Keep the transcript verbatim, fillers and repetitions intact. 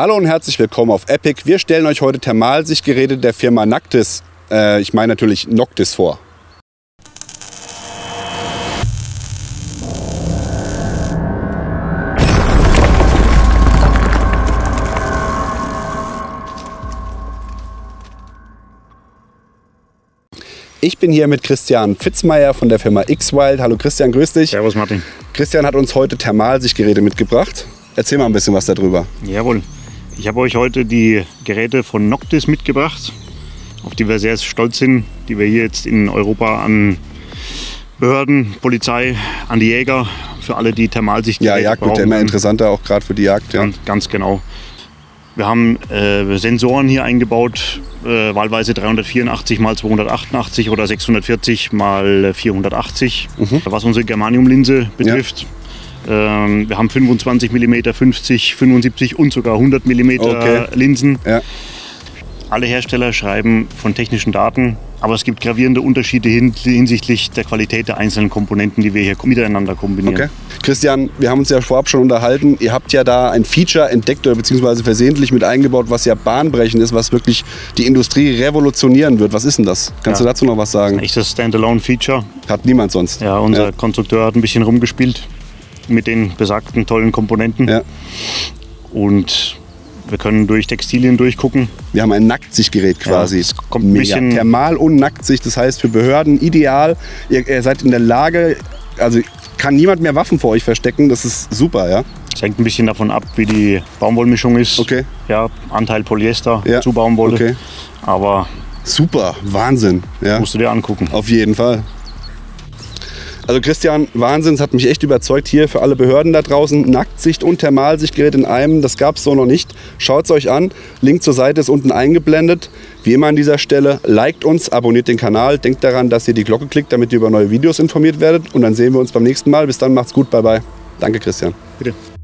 Hallo und herzlich willkommen auf Epic. Wir stellen euch heute Thermalsichtgeräte der Firma Nactis, äh, ich meine natürlich Noctis, vor. Ich bin hier mit Christian Pfitzmeier von der Firma X-Wild. Hallo Christian, grüß dich. Servus Martin. Christian hat uns heute Thermalsichtgeräte mitgebracht. Erzähl mal ein bisschen was darüber. Jawohl. Ich habe euch heute die Geräte von Noctis mitgebracht, auf die wir sehr stolz sind, die wir hier jetzt in Europa an Behörden, Polizei, an die Jäger, für alle, die Thermalsichtgeräte brauchen. Ja, Jagd wird ja immer interessanter, auch gerade für die Jagd. Ja. Ganz, ganz genau. Wir haben äh, Sensoren hier eingebaut, äh, wahlweise dreihundertvierundachtzig mal zweihundertachtundachtzig oder sechshundertvierzig mal vierhundertachtzig, mhm. was unsere Germaniumlinse betrifft. Ja. Ähm, wir haben fünfundzwanzig Millimeter, fünfzig, fünfundsiebzig und sogar hundert Millimeter okay. Linsen. Ja. Alle Hersteller schreiben von technischen Daten, aber es gibt gravierende Unterschiede hin, hinsichtlich der Qualität der einzelnen Komponenten, die wir hier miteinander kombinieren. Okay. Christian, wir haben uns ja vorab schon unterhalten. Ihr habt ja da ein Feature entdeckt oder beziehungsweise versehentlich mit eingebaut, was ja bahnbrechend ist, was wirklich die Industrie revolutionieren wird. Was ist denn das? Kannst ja. du dazu noch was sagen? Ein echtes Standalone-Feature. Hat niemand sonst. Ja, unser ja. Konstrukteur hat ein bisschen rumgespielt mit den besagten tollen Komponenten. Ja. Und wir können durch Textilien durchgucken. Wir haben ein Nacktsichtgerät quasi. Ja, es kommt ein bisschen Thermal- und Nacktsicht, das heißt für Behörden ideal. Ihr, ihr seid in der Lage, also kann niemand mehr Waffen vor euch verstecken, das ist super, ja? Es hängt ein bisschen davon ab, wie die Baumwollmischung ist. Okay. Ja, Anteil Polyester ja. zu Baumwolle. Okay. Aber super, Wahnsinn. Ja. Musst du dir angucken. Auf jeden Fall. Also Christian, Wahnsinn, es hat mich echt überzeugt hier für alle Behörden da draußen. Nacktsicht und Thermalsichtgerät in einem, das gab es so noch nicht. Schaut es euch an, Link zur Seite ist unten eingeblendet. Wie immer an dieser Stelle, liked uns, abonniert den Kanal, denkt daran, dass ihr die Glocke klickt, damit ihr über neue Videos informiert werdet. Und dann sehen wir uns beim nächsten Mal. Bis dann, macht's gut, bye bye. Danke Christian. Bitte.